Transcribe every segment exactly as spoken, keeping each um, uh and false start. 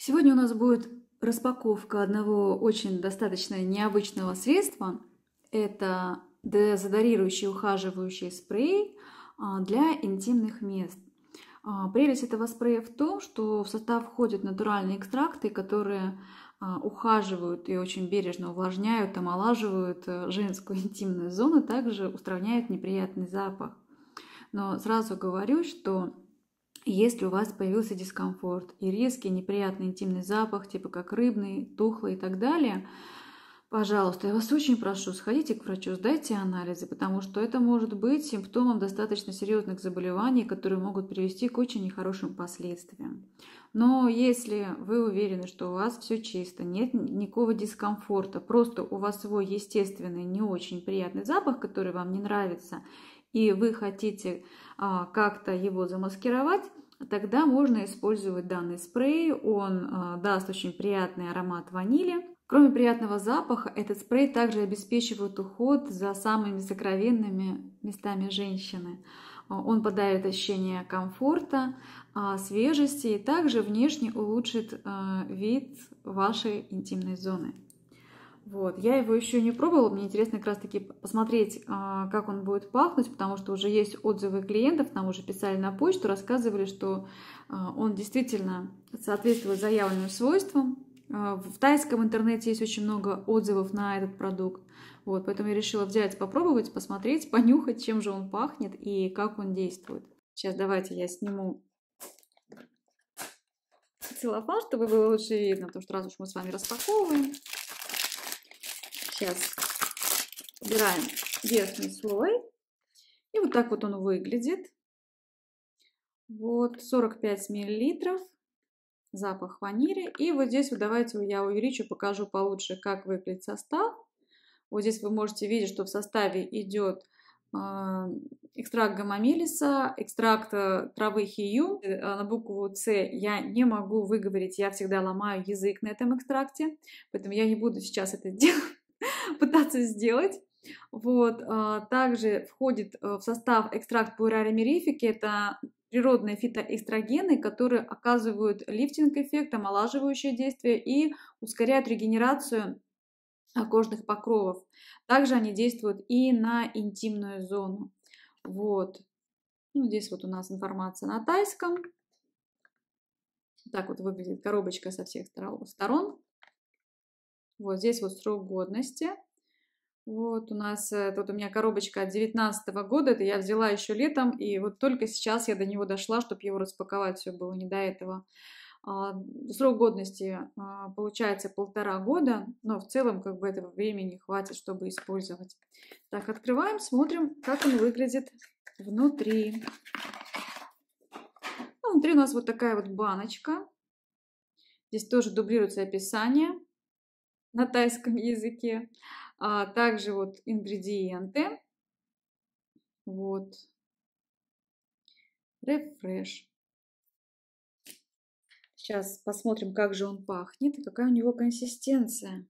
Сегодня у нас будет распаковка одного очень достаточно необычного средства. Это дезодорирующий ухаживающий спрей для интимных мест. Прелесть этого спрея в том, что в состав входят натуральные экстракты, которые ухаживают и очень бережно увлажняют, омолаживают женскую интимную зону, также устраняют неприятный запах. Но сразу говорю, что если у вас появился дискомфорт и резкий неприятный интимный запах, типа как рыбный, тухлый и так далее, пожалуйста, я вас очень прошу, сходите к врачу, сдайте анализы, потому что это может быть симптомом достаточно серьезных заболеваний, которые могут привести к очень нехорошим последствиям. Но если вы уверены, что у вас все чисто, нет никакого дискомфорта, просто у вас свой естественный, не очень приятный запах, который вам не нравится, и вы хотите а, как-то его замаскировать, тогда можно использовать данный спрей. Он а, даст очень приятный аромат ванили. Кроме приятного запаха, этот спрей также обеспечивает уход за самыми сокровенными местами женщины. Он подарит ощущение комфорта, свежести и также внешне улучшит вид вашей интимной зоны. Вот. Я его еще не пробовала, мне интересно как раз таки посмотреть, как он будет пахнуть, потому что уже есть отзывы клиентов, нам уже писали на почту, рассказывали, что он действительно соответствует заявленным свойствам. В тайском интернете есть очень много отзывов на этот продукт, вот, поэтому я решила взять, попробовать, посмотреть, понюхать, чем же он пахнет и как он действует. Сейчас давайте я сниму целлофан, чтобы было лучше видно, потому что раз уж мы с вами распаковываем. Сейчас убираем верхний слой. И вот так вот он выглядит. Вот сорок пять миллилитров. Запах ванили. И вот здесь вот давайте я увеличу, покажу получше, как выглядит состав. Вот здесь вы можете видеть, что в составе идет э, экстракт гамма-мелиса, экстракт травы хию. На букву С я не могу выговорить, я всегда ломаю язык на этом экстракте, поэтому я не буду сейчас это делать. пытаться сделать. Вот. Также входит в состав экстракт пуэрари мирифики. Это природные фитоэстрогены, которые оказывают лифтинг-эффект, омолаживающее действие и ускоряют регенерацию кожных покровов. Также они действуют и на интимную зону. Вот. Ну, здесь вот у нас информация на тайском. Так вот выглядит коробочка со всех сторон. Вот здесь вот срок годности. Вот у нас, тут у меня коробочка от девятнадцатого года, это я взяла еще летом, и вот только сейчас я до него дошла, чтобы его распаковать, все было не до этого. Срок годности получается полтора года, но в целом как бы этого времени хватит, чтобы использовать. Так, открываем, смотрим, как он выглядит внутри. Ну, внутри у нас вот такая вот баночка. Здесь тоже дублируется описание на тайском языке. А также вот ингредиенты. Вот. Рефреш. Сейчас посмотрим, как же он пахнет и какая у него консистенция.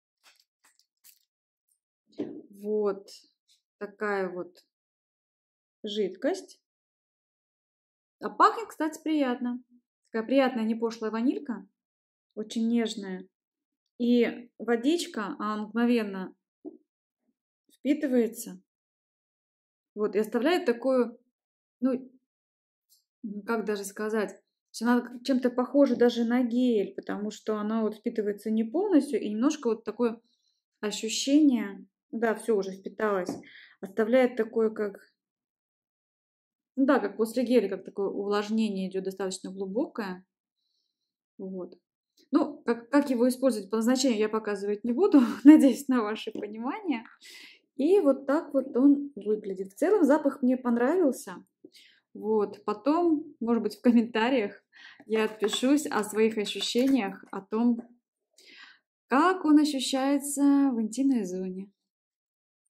Вот такая вот жидкость. А пахнет, кстати, приятно. Такая приятная, не пошлая ванилька. Очень нежная. И водичка, она мгновенно впитывается. Вот, и оставляет такую, ну, как даже сказать, она чем-то похожа даже на гель, потому что она вот впитывается не полностью, и немножко вот такое ощущение, да, все уже впиталось, оставляет такое, как, ну да, как после геля, как такое увлажнение идет достаточно глубокое. Вот. Ну, как, как его использовать по назначению, я показывать не буду, надеюсь на ваше понимание. И вот так вот он выглядит. В целом запах мне понравился. Вот. Потом, может быть, в комментариях я отпишусь о своих ощущениях, о том, как он ощущается в интимной зоне.